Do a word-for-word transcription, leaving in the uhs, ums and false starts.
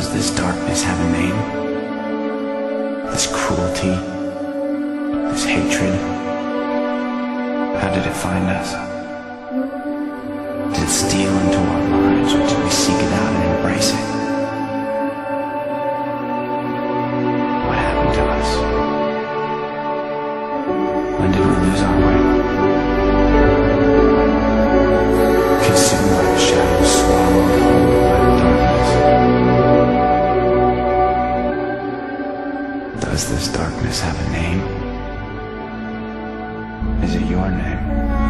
Does this darkness have a name? This cruelty? This hatred? How did it find us? Did it steal into our lives, or did we seek it out and embrace it? What happened to us? When did we lose our way? Consumed by the shadows, swallowed whole by the darkness. Does this darkness have a name? Is it your name?